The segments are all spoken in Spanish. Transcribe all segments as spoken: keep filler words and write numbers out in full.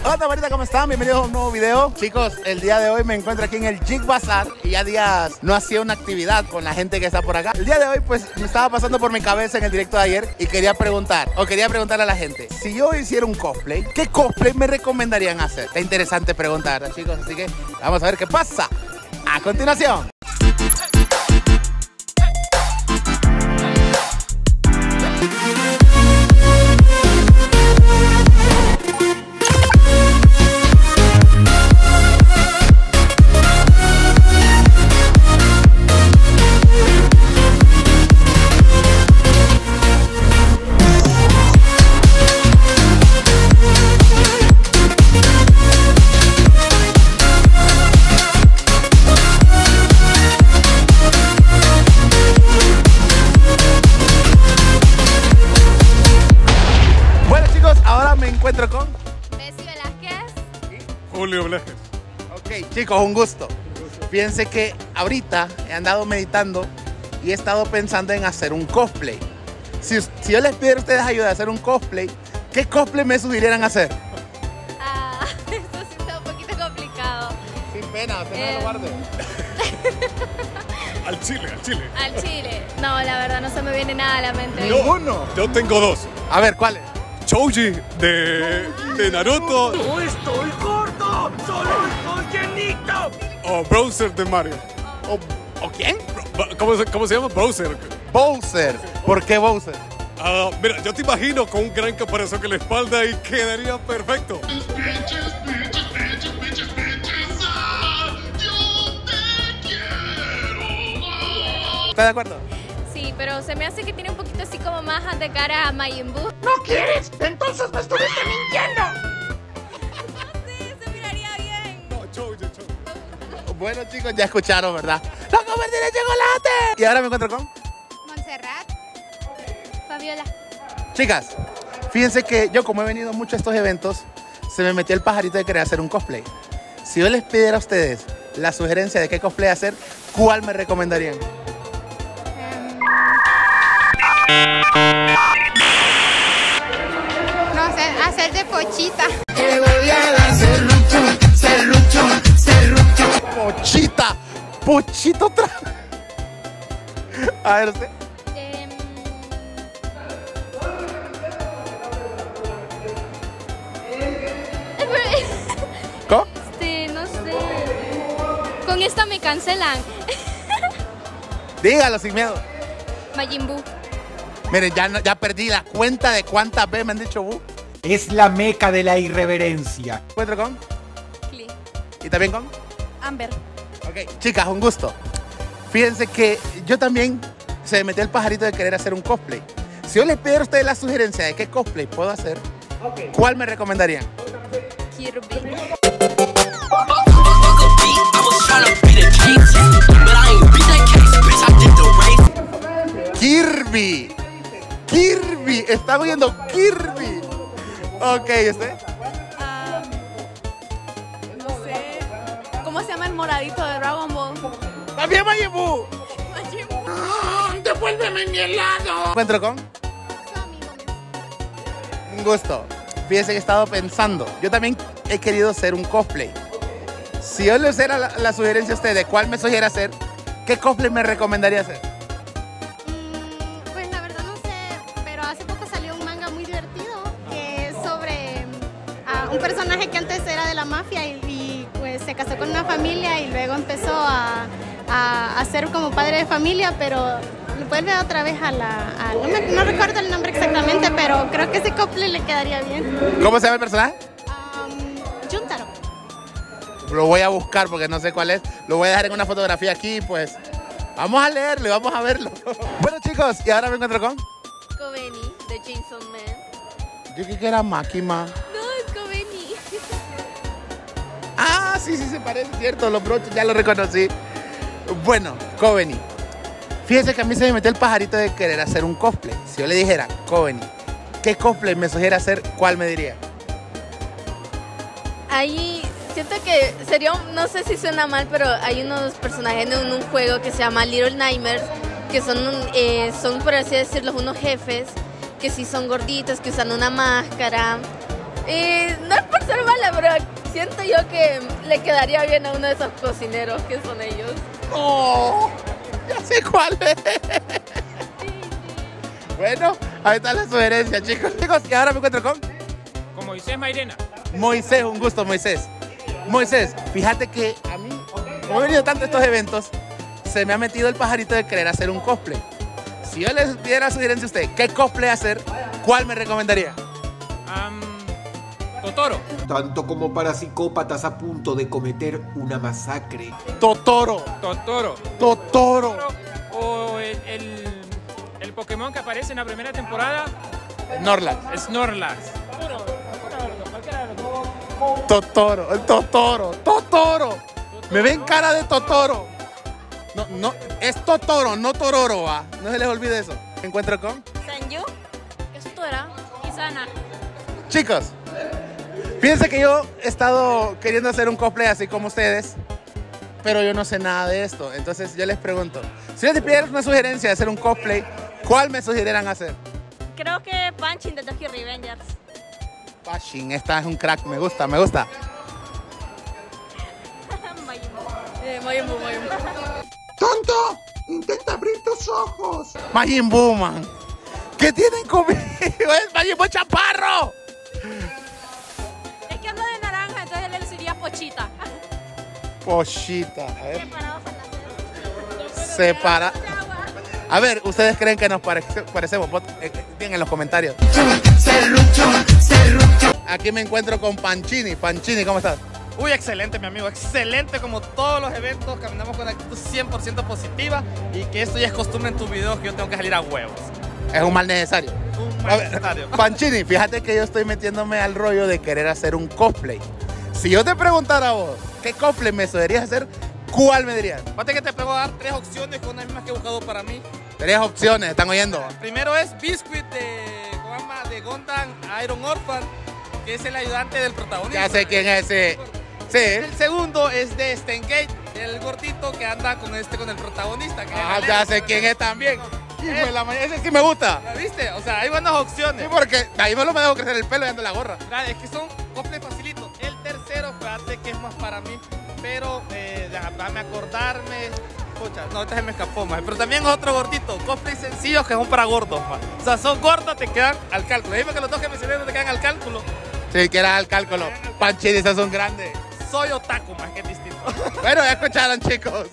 Hola, Marita, ¿cómo están? Bienvenidos a un nuevo video. Chicos, el día de hoy me encuentro aquí en el Geek Bazaar y ya días no hacía una actividad con la gente que está por acá. El día de hoy, pues, me estaba pasando por mi cabeza en el directo de ayer y quería preguntar, o quería preguntarle a la gente, si yo hiciera un cosplay, ¿qué cosplay me recomendarían hacer? Está interesante preguntar, ¿verdad, chicos? Así que vamos a ver qué pasa a continuación. Encuentro con Bessie Velázquez y Julio Velázquez. Ok, chicos, un gusto. Fíjense que ahorita he andado meditando y he estado pensando en hacer un cosplay. Si, si yo les pidiera a ustedes ayuda a hacer un cosplay, ¿qué cosplay me sugirieran hacer? Ah, esto sí está un poquito complicado. Sin pena, usted Eh. no lo guarde. Al chile, al chile. Al chile. No, la verdad no se me viene nada a la mente. Ninguno. Yo tengo dos. A ver, ¿cuál es? Choji de, de Naruto ¡No estoy gordo! ¡Solo estoy llenito! o Bowser de Mario. ¿O, o quién? ¿Cómo se, cómo se llama? Bowser. Bowser. ¿Por qué Bowser? Ah, mira, yo te imagino con un gran caparazón en la espalda y quedaría perfecto. ¿Estás de acuerdo? Sí, pero se me hace que tiene un poquito así como más de cara a Majin Buu. ¿No quieres? Entonces me estuviste mintiendo. Sí, se miraría bien. No, Choji, Choji. Bueno, chicos, ya escucharon, ¿verdad? ¡Lo convertiré en chocolate! Y ahora me encuentro con... Montserrat. Fabiola. Chicas, fíjense que yo, como he venido mucho a estos eventos, se me metió el pajarito de querer hacer un cosplay. Si yo les pidiera a ustedes la sugerencia de qué cosplay hacer, ¿cuál me recomendarían? No sé, hacer de Pochita. ¡Pochita! ¡Pochito otra! A ver, usted. Em, ¿Cómo? Este, no sé. Con esta me cancelan. Dígalo sin miedo. Majin Buu. Miren, ya, no- ya perdí la cuenta de cuántas veces me han dicho bu. Es la meca de la irreverencia. ¿Encuentro con? Klee. ¿Y también con? Amber. Ok, chicas, un gusto. Fíjense que yo también se me metió el pajarito de querer hacer un cosplay. Si yo les pidiera a ustedes la sugerencia de qué cosplay puedo hacer, ¿cuál me recomendarían? Kirby. Kirby. Kirby. Está viendo Kirby. Ok, ¿este? Ah, no sé. ¿Cómo se llama el moradito de Dragon Ball? También Majin Buu. Majin Buu. ¡Ah, ¡Devuélveme mi helado! ¿Encuentro con? Un gusto. Fíjense que he estado pensando. Yo también he querido hacer un cosplay. Si yo les hiciera la, la sugerencia a ustedes de cuál me sugiere hacer, ¿qué cosplay me recomendaría hacer? Mm, Pues la verdad no sé, pero hace poco salió un manga muy divertido que es sobre ah, un personaje que antes era de la mafia y, y, pues se casó con una familia y luego empezó a, a, a ser como padre de familia, pero vuelve otra vez a la... a- no, me- no recuerdo el nombre exactamente, pero creo que ese cosplay le quedaría bien. ¿Cómo se llama el personaje? Um, Juntaro. Lo voy a buscar porque no sé cuál es. Lo voy a dejar en una fotografía aquí, pues. Vamos a leerlo y vamos a verlo. Bueno, chicos, y ahora me encuentro con... Kobeni de Chainsaw Man. Yo creí que era Makima. No, es Kobeni. Ah, sí, sí, se parece, cierto. Los broches, ya lo reconocí. Bueno, Kobeni. Fíjense que a mí se me metió el pajarito de querer hacer un cosplay. Si yo le dijera, Kobeni, ¿qué cosplay me sugiere hacer? ¿Cuál me diría? Ahí siento que sería, un- no sé si suena mal, pero hay unos personajes de un, un juego que se llama Little Nightmares, que son, un- eh, son por así decirlo, unos jefes que sí son gorditos, que usan una máscara. Eh, no es por ser mala, pero siento yo que le quedaría bien a uno de esos cocineros que son ellos. ¡Oh! Ya sé cuál es. Bueno, ahí está la sugerencia, chicos. Chicos, y ahora me encuentro con... Con Moisés Mairena. Moisés, un gusto, Moisés. Moisés, fíjate que a mí, como he venido tanto a estos eventos, se me ha metido el pajarito de querer hacer un cosplay. Si yo les diera sugerencia a usted, ¿qué cosplay hacer? ¿Cuál me recomendaría? Um, Totoro. Tanto como para psicópatas a punto de cometer una masacre. Totoro. Totoro. Totoro. O el, el, el Pokémon que aparece en la primera temporada. Snorlax. Snorlax. Totoro, el Totoro, Totoro. Me ven cara de Totoro. No, no, es Totoro, no Tororo, va. No se les olvide eso. Me encuentro con... Senju. ¿Eso era? Kisana. Chicos, fíjense que yo he estado queriendo hacer un cosplay así como ustedes, pero yo no sé nada de esto. Entonces yo les pregunto, si les pidieran una sugerencia de hacer un cosplay, ¿cuál me sugirieran hacer? Creo que Punchin de Tokyo Revengers. Punchin, esta es un crack, me gusta, me gusta. Eh, Majin Buu, Majin Buu. ¡Tonto! ¡Intenta abrir tus ojos! Majin Buu, man. ¿Qué tienen conmigo? ¡Es Majin Buu chaparro! Es que anda de naranja, entonces él sería Pochita. Pochita, a ver. Separa. A ver, ¿ustedes creen que nos parece, parecemos? Bien en los comentarios. Aquí me encuentro con Panchini. Panchini, ¿cómo estás? Uy, excelente, mi amigo, excelente, como todos los eventos, caminamos con actitud cien por ciento positiva y que esto ya es costumbre en tus videos, que yo tengo que salir a huevos. Es un mal necesario. Un mal necesario. Panchini, fíjate que yo estoy metiéndome al rollo de querer hacer un cosplay. Si yo te preguntara a vos, ¿qué cosplay me sugerirías hacer? ¿Cuál me dirías? Fíjate que te puedo dar tres opciones con las mismas que he buscado para mí. Tres opciones, ¿están oyendo? Primero es Biscuit de, de Gundam Iron Orphan, que es el ayudante del protagonista. Ya sé quién es ese. Sí. El segundo es de Steingate, el gordito que anda con este con el protagonista. Que ah, ya sé quién es también. Hijo de la mañana, ese sí me gusta. ¿La viste? O sea, hay buenas opciones. Sí, porque ahí no me dejo crecer el pelo y ando la gorra. Claro, es que son cosplay facilitos. El tercero, fíjate que es más para mí, pero eh, déjame acordarme. Escucha, no, ahorita se me escapó más. Pero también otro gordito, cosplay sencillos que son para gordos, man. O sea, son gordos, te quedan al cálculo. Dime que los dos que mencioné no te quedan al cálculo. Sí, que era al cálculo. Panchini, esos son grandes. Soy otaku, más que distinto. Bueno, ya escucharon, chicos.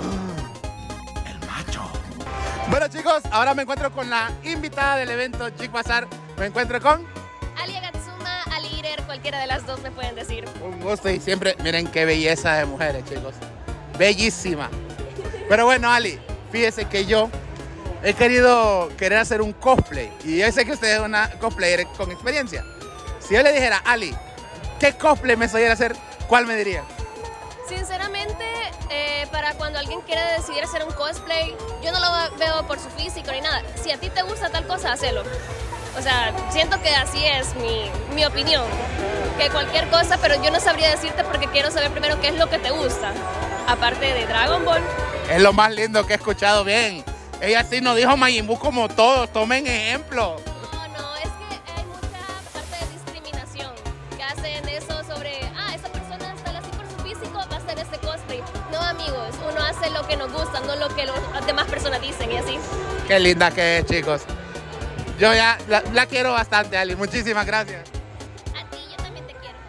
El macho. Bueno, chicos, ahora me encuentro con la invitada del evento Geek Bazaar. Me encuentro con... Ali Agatsuma, Ali Irer, cualquiera de las dos me pueden decir. Un gusto y siempre, miren qué belleza de mujeres, chicos. Bellísima. Pero bueno, Ali, fíjese que yo he querido querer hacer un cosplay. Y yo sé que usted es una cosplayer con experiencia. Si yo le dijera, Ali, ¿qué cosplay me sugiere hacer? ¿Cuál me diría? Sinceramente, eh, para cuando alguien quiere decidir hacer un cosplay, yo no lo veo por su físico ni nada. Si a ti te gusta tal cosa, hacelo. O sea, siento que así es mi, mi opinión. Que cualquier cosa, pero yo no sabría decirte porque quiero saber primero qué es lo que te gusta. Aparte de Dragon Ball. Es lo más lindo que he escuchado bien. Ella sí nos dijo Majin Buu como todos, tomen ejemplo. No, no, es que hay mucha parte de discriminación que hacen eso sobre, ah, esa persona está así por su físico, va a hacer este cosplay. No, amigos, uno hace lo que nos gusta, no lo que las demás personas dicen y así. Qué linda que es, chicos. Yo ya la, la quiero bastante, Ali. Muchísimas gracias. A ti, yo también te quiero.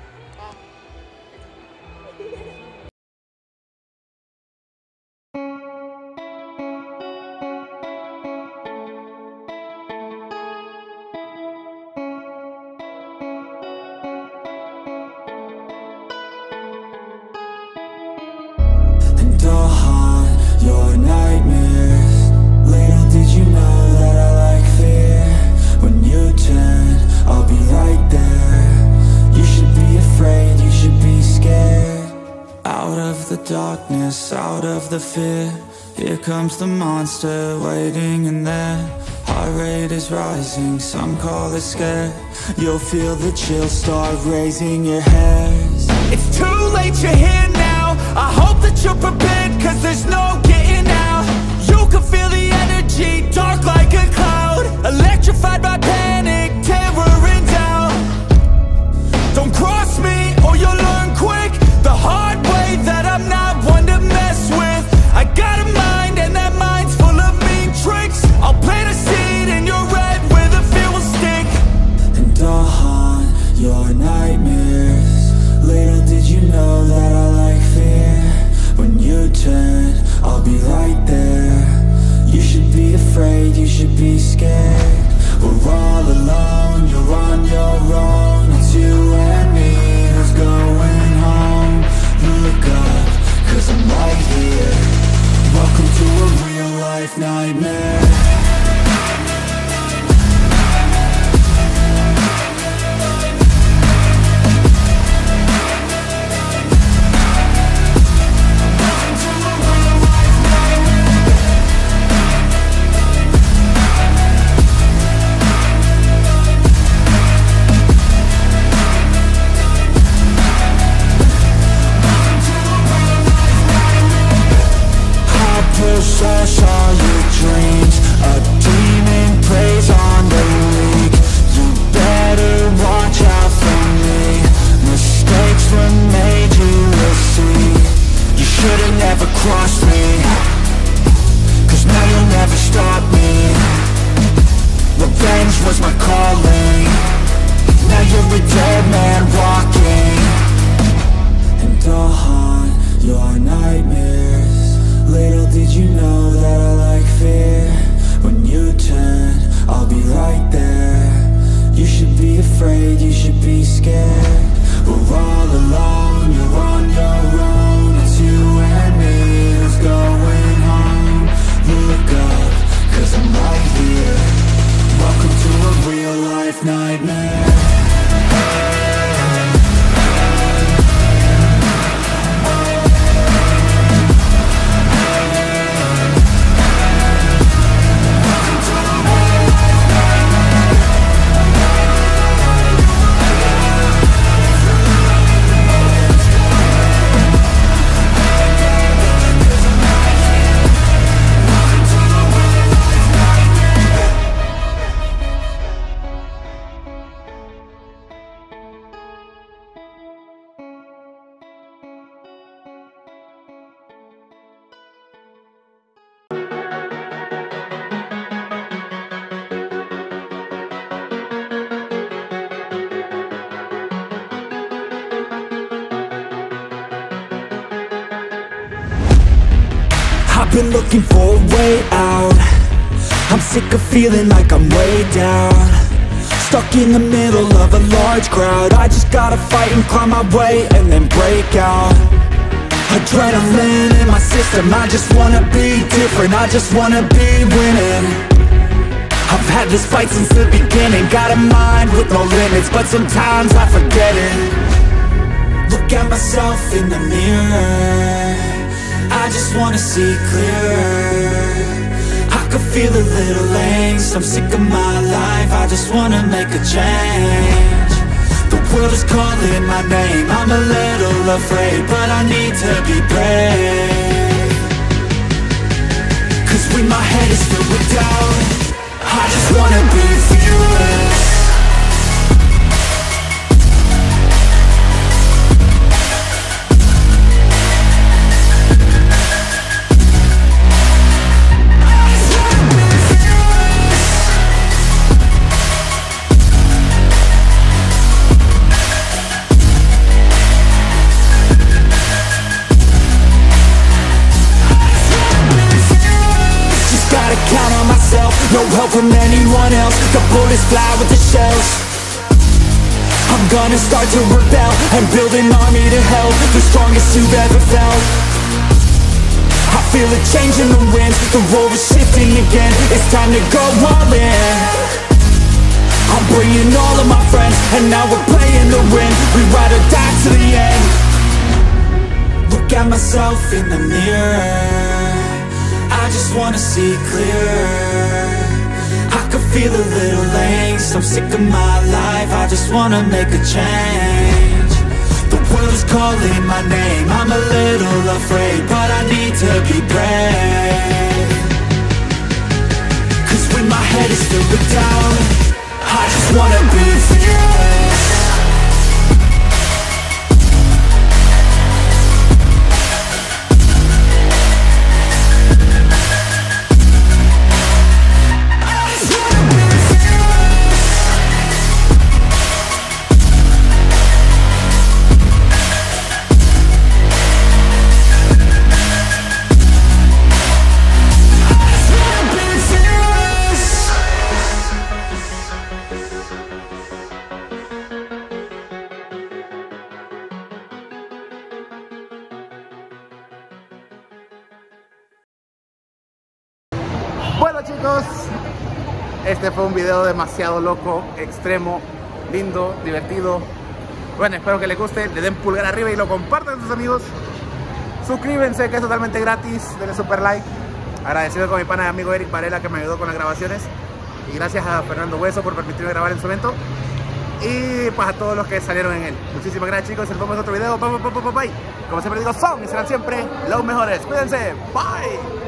And I'll haunt your nightmares. Little did you know that I like fear. When you turn, I'll be right there. You should be afraid, you should be scared. Out of the darkness, out of the fear. Here comes the monster waiting in there. Heart rate is rising, some call it scared. You'll feel the chill start raising your hairs. It's too late, you're here now. I hope that you're prepared, cause there's no getting out. You can feel the energy, dark like a cloud. Electrified by panic, terror and doubt. Don't cross me or you'll learn quick. been looking for a way out. I'm sick of feeling like I'm way down, stuck in the middle of a large crowd. I just gotta fight and climb my way and then break out. Adrenaline in my system, I just wanna be different, I just wanna be winning. I've had this fight since the beginning, got a mind with no limits, but sometimes I forget it. Look at myself in the mirror, I just wanna see clearer. I could feel a little angst, I'm sick of my life, I just wanna make a change. The world is calling my name, I'm a little afraid, but I need to be brave. Cause when my head is filled with doubt, I just wanna be fearless. No help from anyone else, the bullets fly with the shells. I'm gonna start to rebel and build an army to help, the strongest you've ever felt. I feel a change in the winds, the road is shifting again, it's time to go all in. I'm bringing all of my friends, and now we're playing to win, we ride or die to the end. Look at myself in the mirror, I just wanna see clearer. I could feel a little angst, I'm sick of my life, I just wanna make a change. The world is calling my name, I'm a little afraid, but I need to be brave. Cause when my head is filled with doubt, I just wanna be fearless. Bueno chicos, este fue un video demasiado loco, extremo, lindo, divertido. Bueno, espero que les guste, le den pulgar arriba y lo compartan con sus amigos. Suscríbanse, que es totalmente gratis, denle super like. Agradecido con mi pana y amigo Eric Varela, que me ayudó con las grabaciones. Y gracias a Fernando Hueso por permitirme grabar en su evento. Y pues a todos los que salieron en él. Muchísimas gracias chicos, nos vemos en otro video. Bye, bye, bye, bye, bye. Como siempre digo, son y serán siempre los mejores. Cuídense, bye.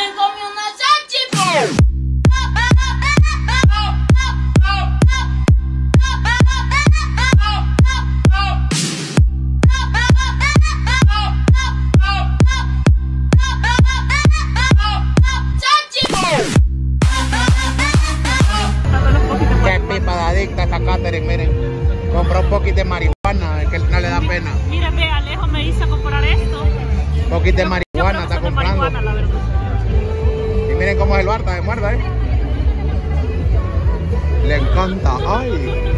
Qué pipa de adicta esta Catherine, miren. Compró un poquito de marihuana, es que no le da pena. Mira, ve, Alejo me hizo comprar esto. Un poquito de marihuana está comprando. Marihuana, la verdad. Y miren cómo es el bar, está de muerda, ¿eh? Le encanta. Ay.